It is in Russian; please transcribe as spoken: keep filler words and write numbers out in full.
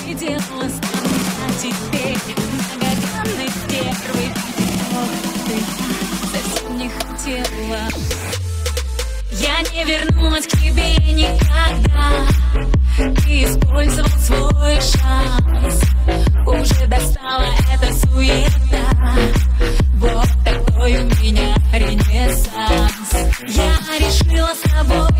видела стану я теперь. Многогранный первый пятно, ты совсем не хотела. Я не вернусь к тебе никогда. Ты использовал свой шанс. Уже достала эта суета. Вот такой у меня ренессанс. Я решила с тобой